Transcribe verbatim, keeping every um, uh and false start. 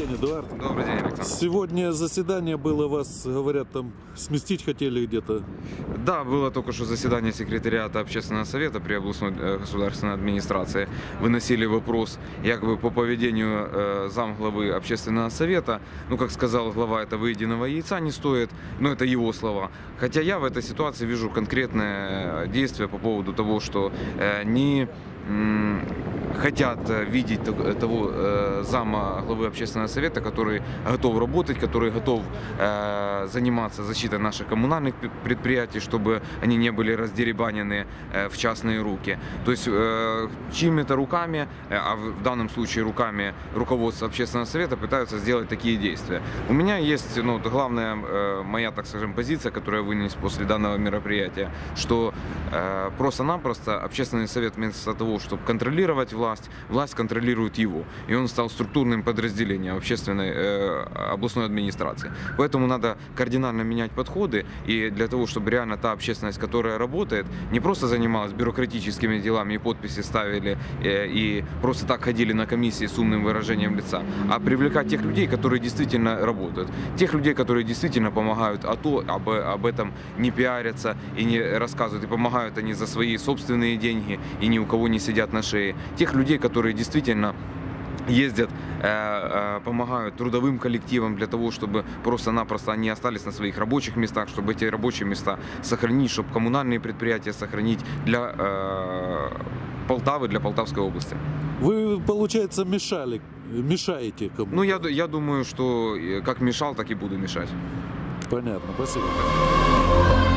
день, Эдуард. Добрый день, Александр. Сегодня заседание было, вас, говорят, там сместить хотели где-то. Да, было только что заседание секретариата общественного совета при областной государственной администрации. Выносили вопрос якобы по поведению э, замглавы общественного совета. Ну, как сказал глава, этого единого яйца не стоит, но это его слова. Хотя я в этой ситуации вижу конкретное действие по поводу того, что э, не хотят видеть того э, зама главы общественного совета, который готов работать, который готов э, заниматься защитой наших коммунальных предприятий, чтобы они не были раздеребанены э, в частные руки. То есть э, чьими-то руками, э, а в данном случае руками руководства общественного совета, пытаются сделать такие действия. У меня есть, ну, главная э, моя, так скажем, позиция, которую я вынес после данного мероприятия, что э, просто-напросто общественный совет вместо того, чтобы контролировать власть, власть контролирует его. И он стал структурным подразделением общественной э, областной администрации. Поэтому надо кардинально менять подходы. И для того, чтобы реально та общественность, которая работает, не просто занималась бюрократическими делами и подписи ставили, э, и просто так ходили на комиссии с умным выражением лица, а привлекать тех людей, которые действительно работают. Тех людей, которые действительно помогают, а то об, об этом не пиарятся и не рассказывают. И помогают они за свои собственные деньги, и ни у кого не сидят на шее. Тех людей, которые действительно ездят, э, э, помогают трудовым коллективам для того, чтобы просто-напросто они остались на своих рабочих местах, чтобы эти рабочие места сохранить, чтобы коммунальные предприятия сохранить для э, Полтавы, для Полтавской области. Вы, получается, мешали, мешаете кому-то? Ну, я, я думаю, что как мешал, так и буду мешать. Понятно, спасибо.